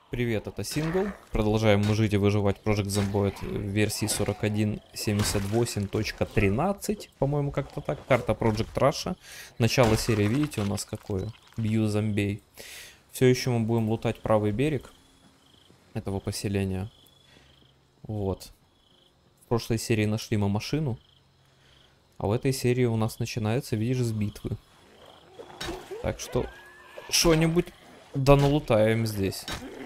Привет, это Сингл. Продолжаем мы жить и выживать Project Zomboid в версии 41.78.13, по-моему, как-то так. Карта Project Russia. Начало серии, видите, у нас какое? Бью зомбей. Все еще мы будем лутать правый берег этого поселения. Вот. В прошлой серии нашли мы машину. А в этой серии у нас начинается, видишь, с битвы. Так что что-нибудь да налутаем здесь.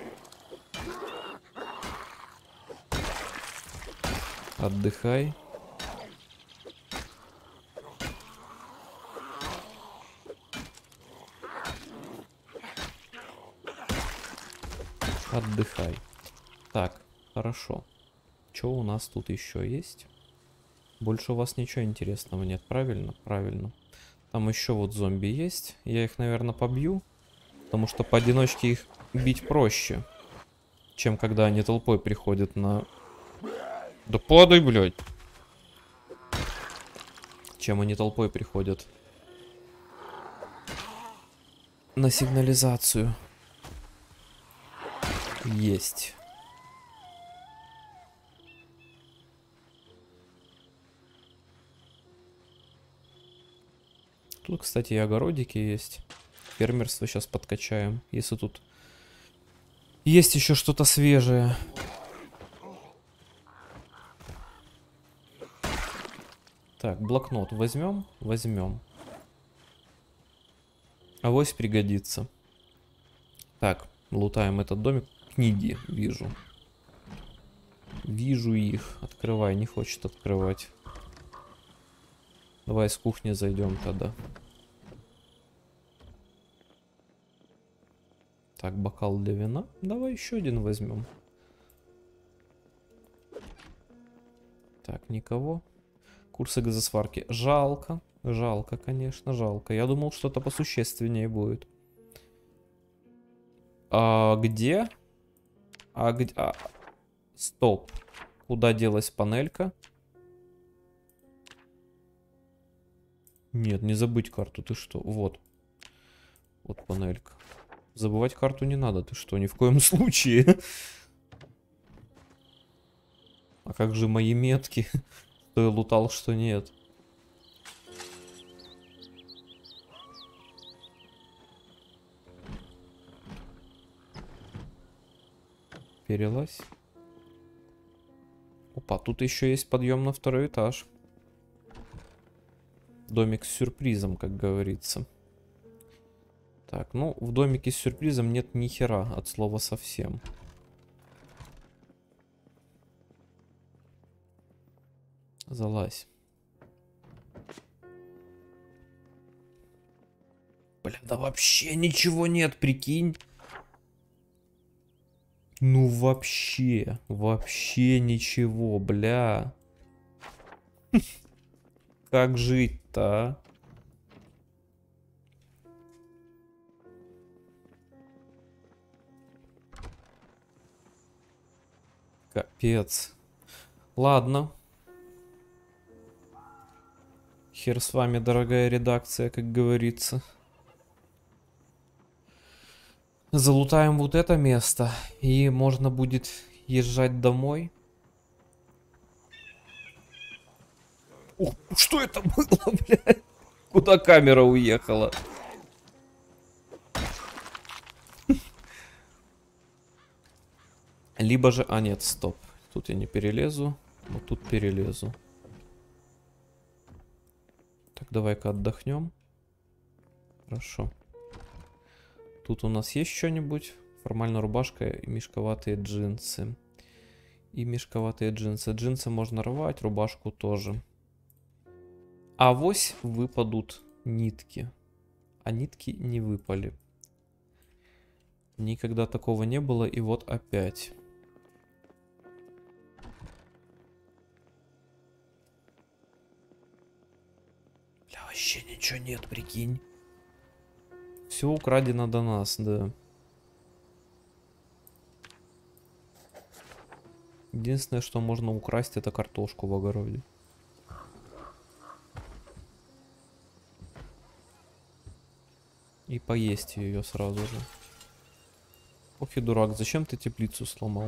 Отдыхай. Отдыхай. Так, хорошо. Что у нас тут еще есть? Больше у вас ничего интересного нет, правильно? Правильно. Там еще вот зомби есть. Я их, наверное, побью. Потому что поодиночке их бить проще. Чем когда они толпой приходят на... Да падай, блядь! Чем они толпой приходят на сигнализацию. Есть. Тут, кстати, и огородики есть. Фермерство сейчас подкачаем. Если тут есть еще что-то свежее. Так, блокнот возьмем? Возьмем. Авось пригодится. Так, лутаем этот домик. Книги вижу. Вижу их. Открывай, не хочет открывать. Давай с кухни зайдем тогда. Так, бокал для вина. Давай еще один возьмем. Так, никого. Курсы газосварки. Жалко. Жалко, конечно, жалко. Я думал, что-то посущественнее будет. А где? Стоп. Куда делась панелька? Нет, не забыть карту. Ты что? Вот. Вот панелька. Забывать карту не надо. Ты что? Ни в коем случае. А как же мои метки? Что я лутал, что нет. Перелазь. Опа, тут еще есть подъем на второй этаж. Домик с сюрпризом, как говорится. Так, ну, в домике с сюрпризом нет ни хера от слова совсем. Залазь. Бля, да вообще ничего нет, прикинь. Ну вообще, вообще ничего, бля. Как жить-то, а? Капец. Ладно. Хер с вами, дорогая редакция, как говорится. Залутаем вот это место, и можно будет езжать домой. Ух, что это было, блядь? Куда камера уехала? Либо же... А, нет, стоп. Тут я не перелезу. Вот тут перелезу. Так, давай-ка отдохнем. Хорошо. Тут у нас есть что-нибудь? Формально рубашка и мешковатые джинсы. И мешковатые джинсы. Джинсы можно рвать, рубашку тоже. Авось выпадут нитки. А нитки не выпали. Никогда такого не было, и вот опять. Бля, вообще ничего нет, прикинь. Все украдено до нас, да. Единственное, что можно украсть, это картошку в огороде. И поесть ее сразу же. Ох и дурак, зачем ты теплицу сломал?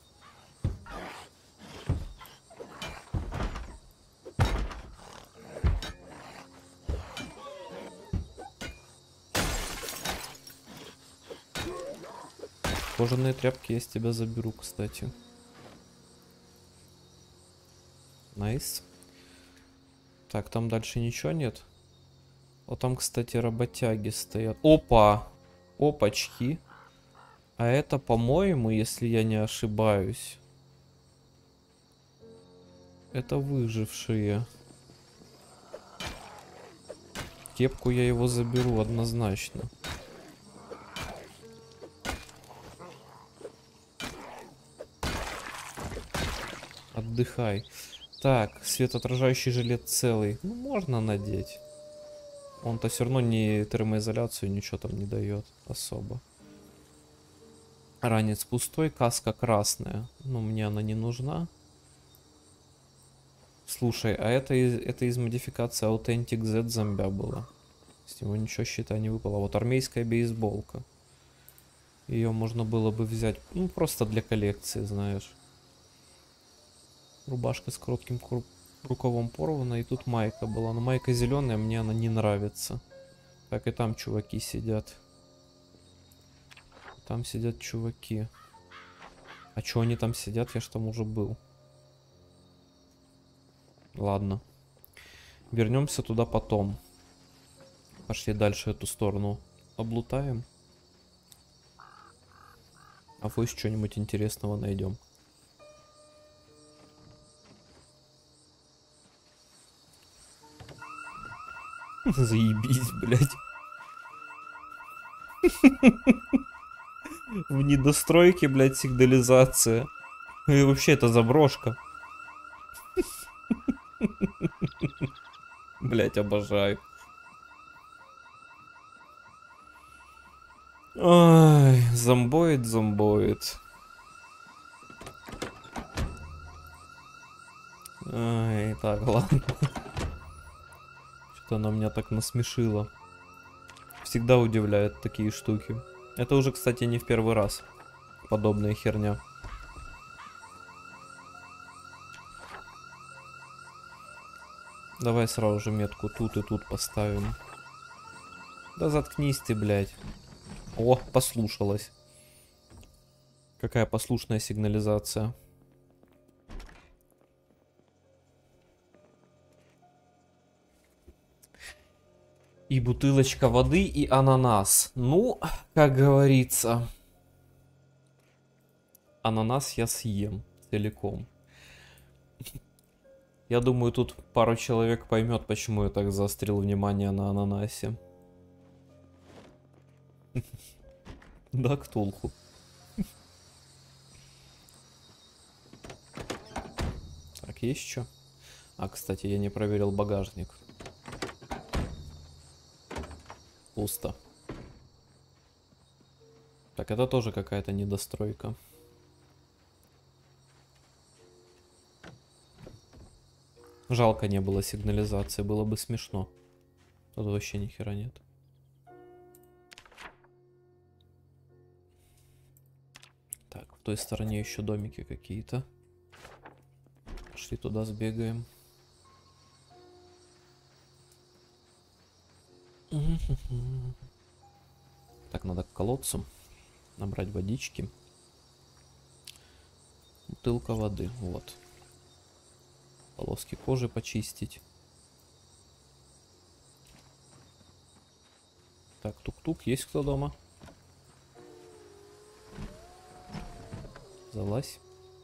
Кожаные тряпки я с тебя заберу, кстати. Найс. Так, там дальше ничего нет. Вот там, кстати, работяги стоят. Опа! Опачки. А это, по-моему, если я не ошибаюсь, это выжившие. Кепку я его заберу однозначно. Отдыхай. Так, светоотражающий жилет целый. Ну, можно надеть. Он-то все равно не термоизоляцию, ничего там не дает особо. Ранец пустой, каска красная. Но мне она не нужна. Слушай, а это из модификации Authentic Z зомбя было. С него ничего, считай, не выпало. Вот армейская бейсболка. Ее можно было бы взять, ну, просто для коллекции, знаешь. Рубашка с коротким рукавом порвана, и тут майка была. Но майка зеленая, мне она не нравится. Так, и там чуваки сидят. Там сидят чуваки. А чё они там сидят? Я ж там уже был. Ладно. Вернемся туда потом. Пошли дальше эту сторону облутаем. А вы что-нибудь интересного найдем. Заебись, блядь. В недостройке, блядь, сигнализация. И вообще это заброшка. Блядь, обожаю. Ой, зомбоид, зомбоид. Ай, так, ладно. Что-то она меня так насмешила. Всегда удивляют такие штуки. Это уже, кстати, не в первый раз. Подобная херня. Давай сразу же метку тут и тут поставим. Да заткнись ты, блядь. О, послушалась. Какая послушная сигнализация. И бутылочка воды, и ананас. Ну, как говорится, ананас я съем целиком. Я думаю, тут пару человек поймет, почему я так заострил внимание на ананасе. Да, Ктулху. Так, есть что? А, кстати, я не проверил багажник. Пусто. Так, это тоже какая-то недостройка. Жалко не было сигнализации, было бы смешно. Тут вообще ни хера нет. Так, в той стороне еще домики какие-то. Пошли туда сбегаем. Так, надо к колодцу набрать водички. Бутылка воды, вот. Полоски кожи почистить. Так, тук-тук, есть кто дома? Залазь.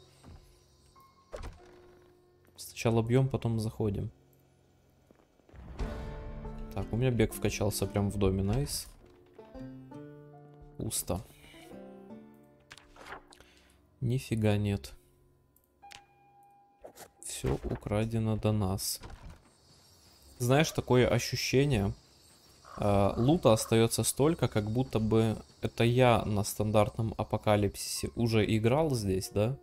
Сначала бьем, потом заходим. Так, у меня бег вкачался прям в доме, найс. Пусто. Нифига нет. Все украдено до нас. Знаешь, такое ощущение, лута остается столько, как будто бы это я на стандартном апокалипсисе уже играл здесь, да?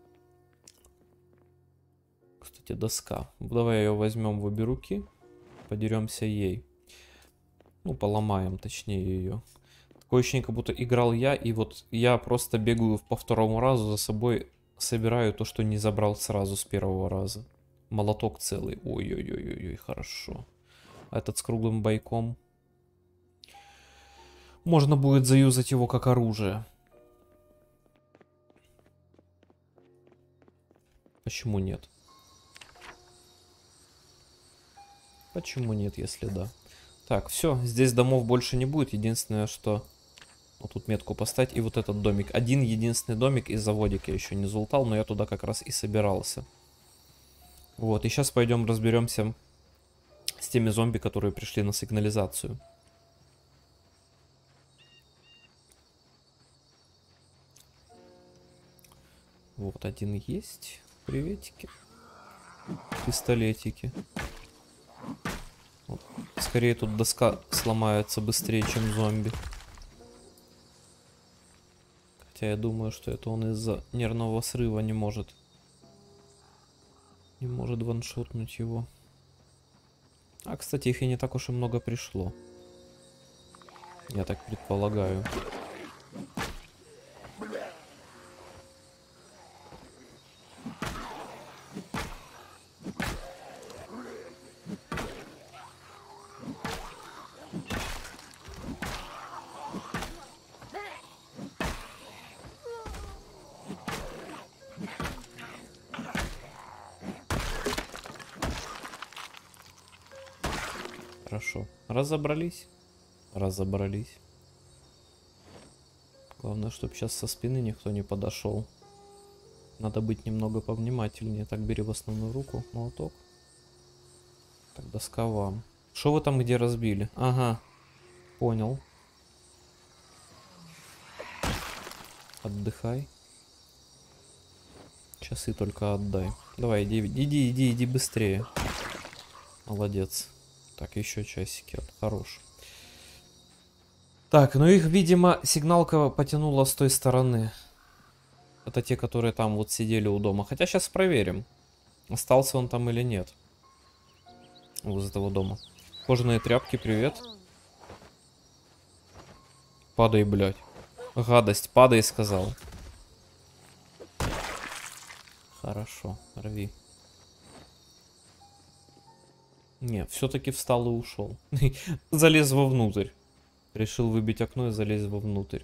Кстати, доска. Давай ее возьмем в обе руки, подеремся ей. Ну, поломаем, точнее, ее. Такое ощущение, как будто играл я, и вот я просто бегаю по второму разу, за собой собираю то, что не забрал сразу с первого раза. Молоток целый. Ой-ой-ой-ой, хорошо. А этот с круглым бойком. Можно будет заюзать его как оружие. Почему нет? Почему нет, если да? Так, все, здесь домов больше не будет. Единственное, что... Вот тут метку поставить. И вот этот домик. Один единственный домик и заводик я еще не залутал, но я туда как раз и собирался. Вот, и сейчас пойдем разберемся с теми зомби, которые пришли на сигнализацию. Вот, один есть. Приветики. Пистолетики. Вот. Скорее тут доска сломается быстрее, чем зомби. Хотя я думаю, что это он из-за нервного срыва не может ваншотнуть его. А, кстати, их и не так уж и много пришло. Я так предполагаю. Хорошо. Разобрались? Разобрались. Главное, чтобы сейчас со спины никто не подошел. Надо быть немного повнимательнее. Так, бери в основную руку. Молоток. Так, доска вам. Что вы там где разбили? Ага. Понял. Отдыхай. Часы только отдай. Давай, иди быстрее. Молодец. Так, еще часики. Хорош. Так, ну их, видимо, сигналка потянула с той стороны. Это те, которые там вот сидели у дома. Хотя сейчас проверим, остался он там или нет. Возле того дома. Кожаные тряпки, привет. Падай, блядь. Гадость, падай, сказал. Хорошо, рви. Не, все-таки встал и ушел. Залез вовнутрь. Решил выбить окно и залез вовнутрь.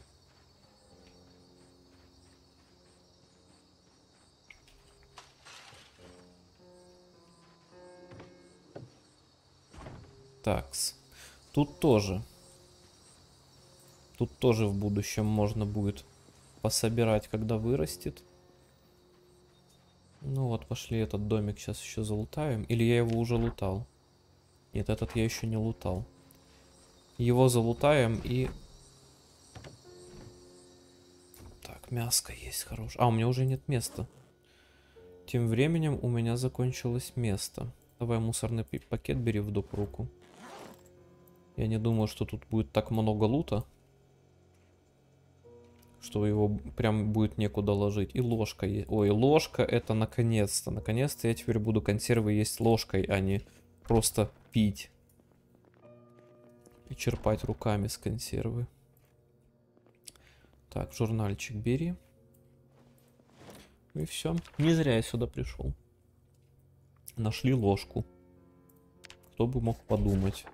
Такс. Тут тоже. Тут тоже в будущем можно будет пособирать, когда вырастет. Ну вот, пошли этот домик сейчас еще залутаем. Или я его уже лутал? Нет, этот я еще не лутал. Его залутаем и... Так, мяско есть хорошее. А, у меня уже нет места. Тем временем у меня закончилось место. Давай мусорный пакет бери в доп. Руку. Я не думаю, что тут будет так много лута, что его прям будет некуда ложить. И ложка есть. Ой, ложка это наконец-то. Наконец-то я теперь буду консервы есть ложкой, а не просто пить. И черпать руками с консервы. Так, журнальчик бери. И все. Не зря я сюда пришел. Нашли ложку. Кто бы мог подумать.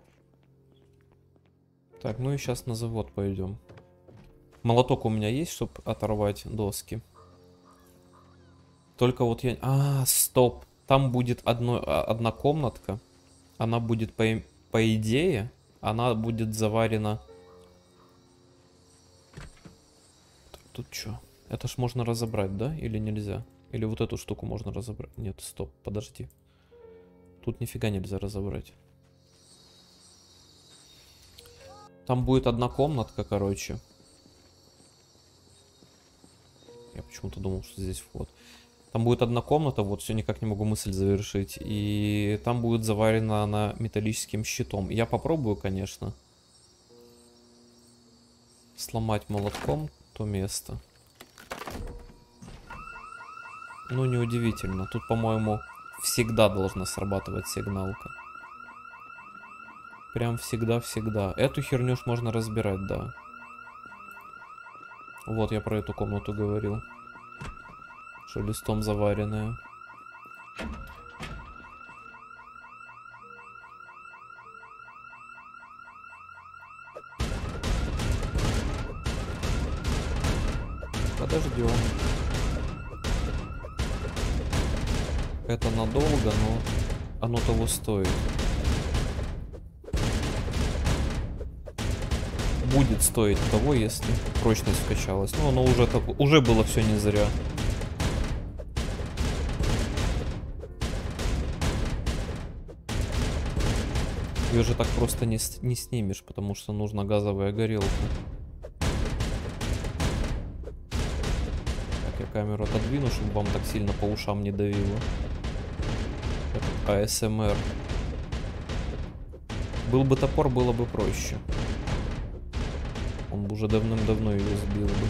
Так, ну и сейчас на завод пойдем. Молоток у меня есть, чтобы оторвать доски. Только вот я... А, стоп. Там будет одна комнатка. Она будет, по идее, она будет заварена... Так, тут что? Это ж можно разобрать, да? Или нельзя? Или вот эту штуку можно разобрать? Нет, стоп, подожди. Тут нифига нельзя разобрать. Там будет одна комнатка, короче. Я почему-то думал, что здесь вход. Там будет одна комната, вот все никак не могу мысль завершить. И там будет заварена она металлическим щитом. Я попробую, конечно, сломать молотком то место. Ну, неудивительно. Тут, по-моему, всегда должна срабатывать сигналка. Прям всегда-всегда. Эту херню ж можно разбирать, да. Вот я про эту комнату говорил. Что листом заваренная. Подождем. Это надолго, но оно того стоит. Будет стоить того, если прочность вкачалась. Но оно уже было все не зря. Ее же так просто не снимешь, потому что нужна газовая горелка. Так, я камеру отодвину, чтобы вам так сильно по ушам не давило. Этот АСМР. Был бы топор, было бы проще. Он бы уже давным-давно ее сбил бы.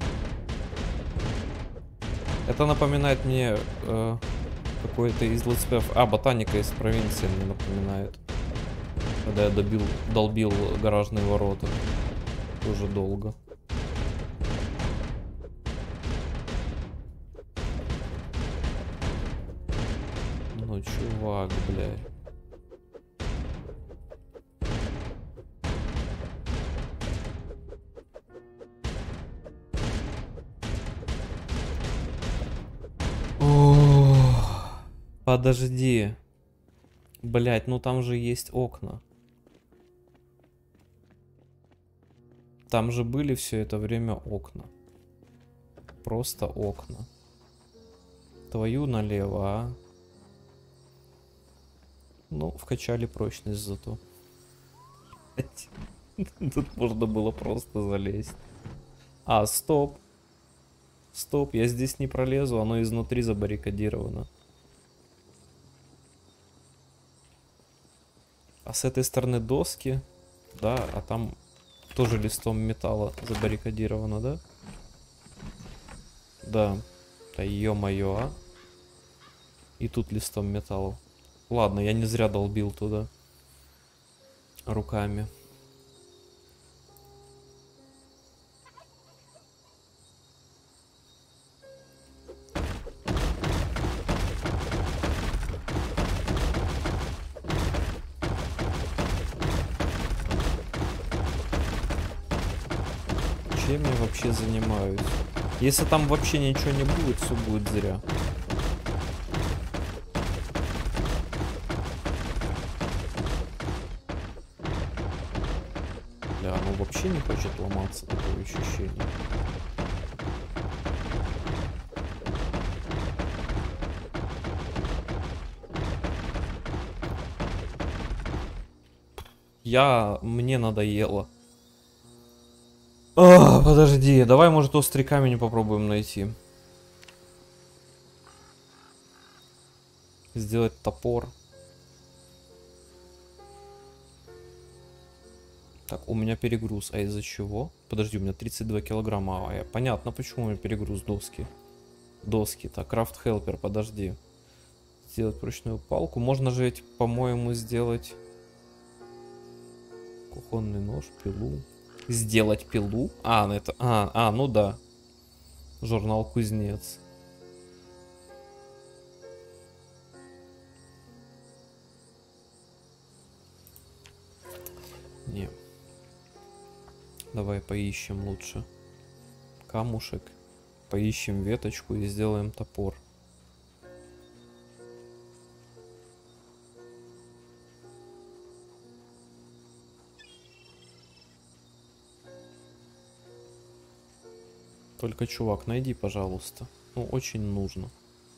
Это напоминает мне какой-то из летсплеев. А, ботаника из провинции мне напоминает. Когда я долбил гаражные ворота. Тоже долго. Ну, чувак, блядь. Подожди. Блять, ну там же есть окна. Там же были все это время окна. Просто окна. Твою налево, а? Ну, вкачали прочность зато. Тут можно было просто залезть. А, стоп. Стоп, я здесь не пролезу, оно изнутри забаррикадировано. А с этой стороны доски, да, а там тоже листом металла забаррикадировано, да? Да. Да ё-моё, а? И тут листом металла. Ладно, я не зря долбил туда руками. Чем я вообще занимаюсь? Если там вообще ничего не будет, все будет зря. Бля, оно вообще не хочет ломаться, такое ощущение. Мне надоело. Подожди, давай, может, острый камень попробуем найти. Сделать топор. Так, у меня перегруз. А из-за чего? Подожди, у меня 32 килограмма. Понятно, почему у меня перегруз доски. Доски. Так, крафт хелпер, подожди. Сделать прочную палку. Можно же ведь, по-моему, сделать... Кухонный нож, пилу. Сделать пилу? А, это... ну да. Журнал Кузнец. Не. Давай поищем лучше камушек. Поищем веточку и сделаем топор. Только, чувак, найди, пожалуйста. Ну, очень нужно.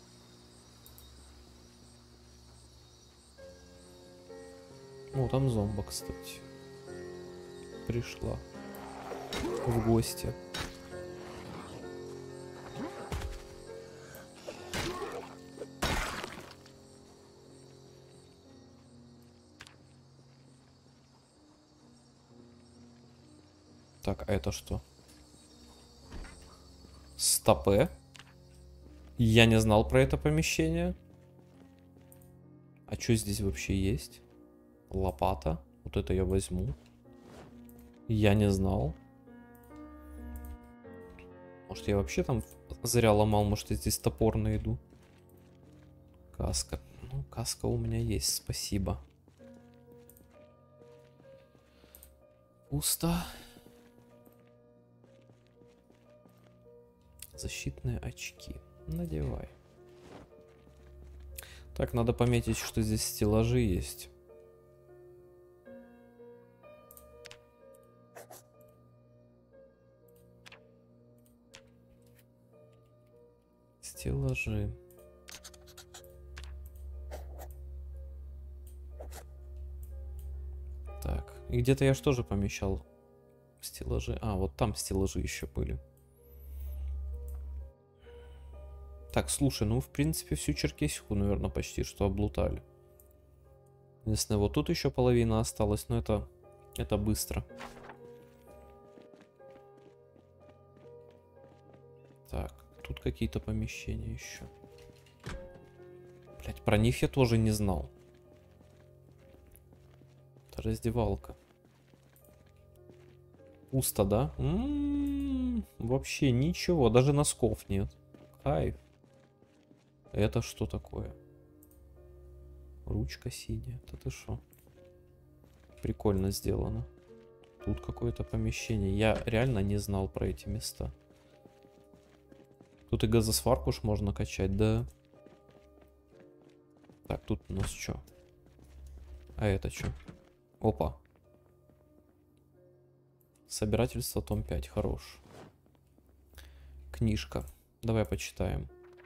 О, там зомба, кстати. Пришла. В гости. Так, а это что? Стопе. Я не знал про это помещение. А что здесь вообще есть? Лопата. Вот это я возьму. Я не знал. Может, я вообще там зря ломал, может, я здесь топор найду. Каска. Ну, каска у меня есть, спасибо. Пусто. Защитные очки. Надевай. Так, надо пометить, что здесь стеллажи есть. Стеллажи. Так, и где-то я же тоже помещал стеллажи. А, вот там стеллажи еще были. Так, слушай, ну в принципе всю Черкесику, наверное, почти что облутали. Единственное, вот тут еще половина осталась, но это быстро. Так, тут какие-то помещения еще. Блять, про них я тоже не знал. Это раздевалка. Пусто, да? Вообще ничего, даже носков нет. Кайф. Это что такое? Ручка синяя. Это ты шо? Прикольно сделано. Тут какое-то помещение. Я реально не знал про эти места. Тут и газосварку ж можно качать, да? Так, тут у нас что? А это что? Опа. Собирательство том 5. Хорош. Книжка. Давай почитаем.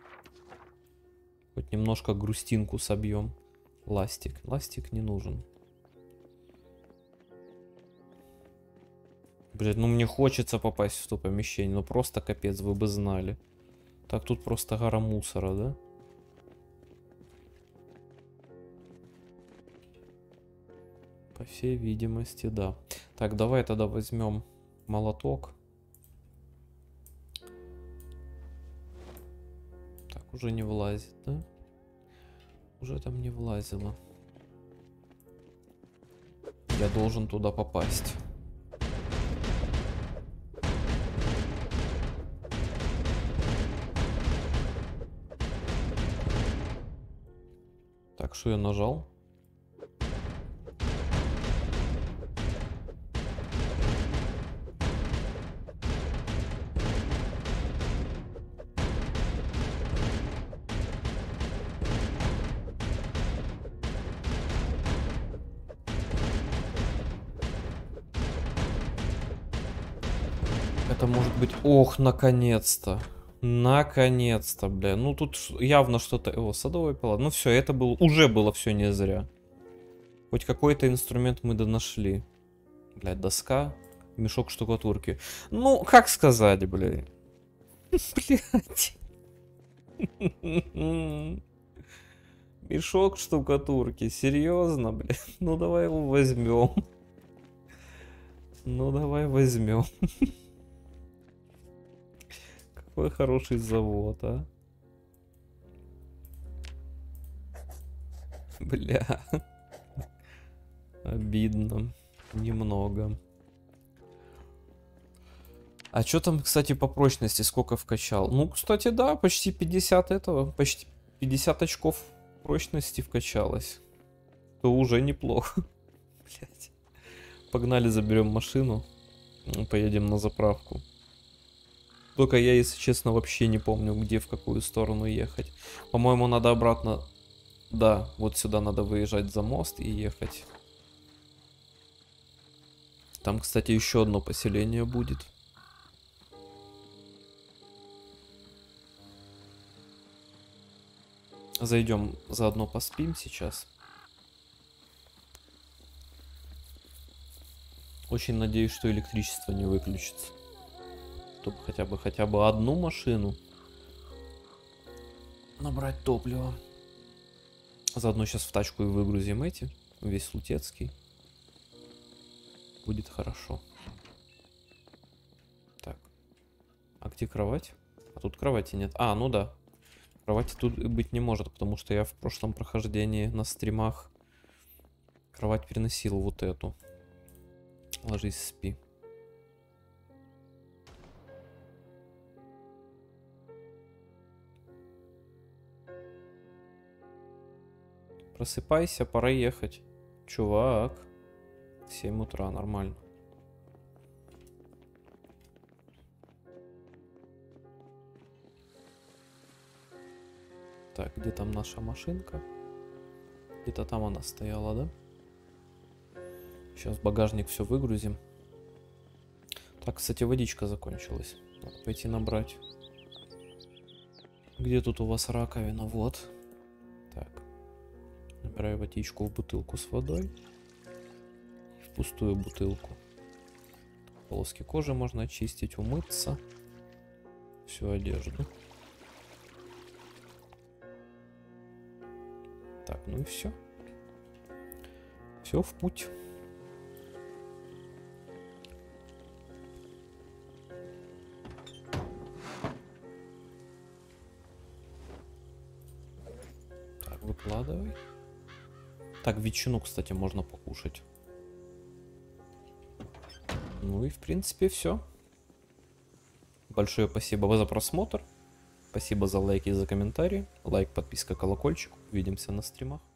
Хоть немножко грустинку собьем. Ластик. Ластик не нужен. Блин, ну мне хочется попасть в то помещение. Ну просто капец, вы бы знали. Так, тут просто гора мусора, да? По всей видимости, да. Так, давай тогда возьмем молоток. Так, уже не влазит, да? Уже там не влазило. Я должен туда попасть. Так, что я нажал? Это может быть... Ох, наконец-то. Наконец-то, бля. Ну тут явно что-то... О, садовая пила. Ну все, это было... Уже было все не зря. Хоть какой-то инструмент мы донашли. Блядь, доска. Мешок штукатурки. Ну, как сказать, блядь. Блядь. Мешок штукатурки. Серьезно, блядь. Ну давай его возьмем. Ну давай возьмем. Какой хороший завод, а. Бля. Обидно. Немного. А что там, кстати, по прочности сколько вкачал? Ну, кстати, да, почти 50 этого. Почти 50 очков прочности вкачалось. То уже неплохо. Блять. Погнали, заберем машину. Поедем на заправку. Только я, если честно, вообще не помню, где, в какую сторону ехать. По-моему, надо обратно... Да, вот сюда надо выезжать за мост и ехать. Там, кстати, еще одно поселение будет. Зайдем, заодно поспим сейчас. Очень надеюсь, что электричество не выключится. Чтобы хотя бы одну машину набрать топливо. Заодно сейчас в тачку и выгрузим эти. Весь Лутецкий. Будет хорошо. Так. А где кровать? А тут кровати нет. А, ну да. Кровати тут быть не может, потому что я в прошлом прохождении на стримах кровать переносил вот эту. Ложись, спи. Просыпайся, пора ехать. Чувак. 7 утра, нормально. Так, где там наша машинка? Где-то там она стояла, да? Сейчас в багажник все выгрузим. Так, кстати, водичка закончилась. Надо пойти набрать. Где тут у вас раковина? Вот. Так. Набираю водичку в бутылку с водой. В пустую бутылку. Полоски кожи можно очистить, умыться. Всю одежду. Так, ну и все. Все в путь. Так, выкладывай. Так, ветчину, кстати, можно покушать. Ну и в принципе все. Большое спасибо за просмотр. Спасибо за лайки и за комментарии. Лайк, подписка, колокольчик. Увидимся на стримах.